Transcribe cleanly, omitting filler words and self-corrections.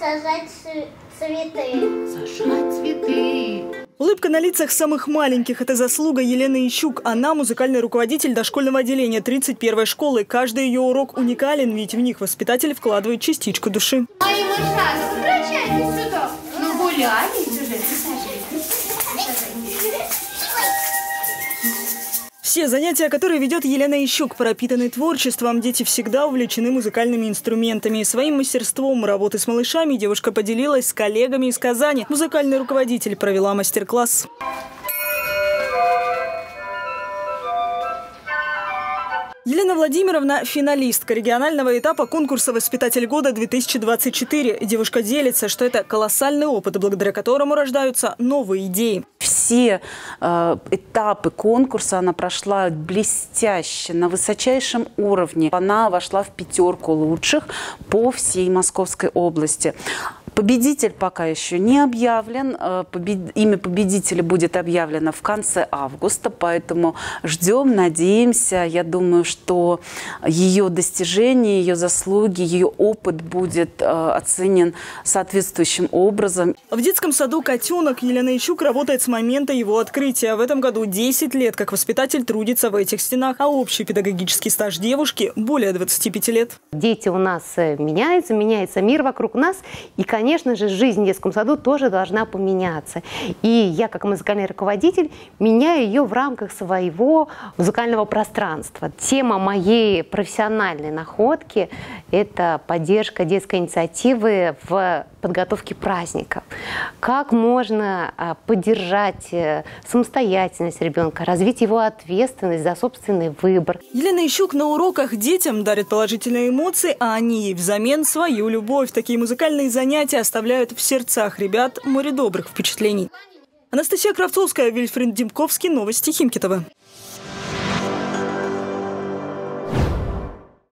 Сажать цветы. Сажать цветы. Улыбка на лицах самых маленьких – это заслуга Елены Ищук. Она музыкальный руководитель дошкольного отделения 31-й школы. Каждый ее урок уникален, ведь в них воспитатель вкладывает частичку души. Ой, ужасно. Возвращайтесь сюда. Ну, гуляйте уже. Все занятия, которые ведет Елена Ищук, пропитаны творчеством. Дети всегда увлечены музыкальными инструментами. Своим мастерством работы с малышами девушка поделилась с коллегами из Казани. Музыкальный руководитель провела мастер-класс. Елена Владимировна – финалистка регионального этапа конкурса «Воспитатель года-2024». Девушка делится, что это колоссальный опыт, благодаря которому рождаются новые идеи. Все этапы конкурса она прошла блестяще, на высочайшем уровне. Она вошла в 5 лучших по всей Московской области. Победитель пока еще не объявлен. Имя победителя будет объявлено в конце августа, поэтому ждем, надеемся. Я думаю, что ее достижения, ее заслуги, ее опыт будет оценен соответствующим образом. В детском саду «Котенок» Елена Ищук работает с момента его открытия. В этом году 10 лет как воспитатель трудится в этих стенах, а общий педагогический стаж девушки более 25 лет. Дети у нас меняются, меняется мир вокруг нас, и, конечно же, жизнь в детском саду тоже должна поменяться. И я, как музыкальный руководитель, меняю ее в рамках своего музыкального пространства. Тема моей профессиональной находки – это поддержка детской инициативы в подготовке праздника. Как можно поддержать самостоятельность ребенка, развить его ответственность за собственный выбор. Елена Ищук на уроках детям дарит положительные эмоции, а они ей взамен свою любовь. Такие музыкальные занятия оставляют в сердцах ребят море добрых впечатлений. Анастасия Кравцовская, Вильфред Демковский, новости Химкетова.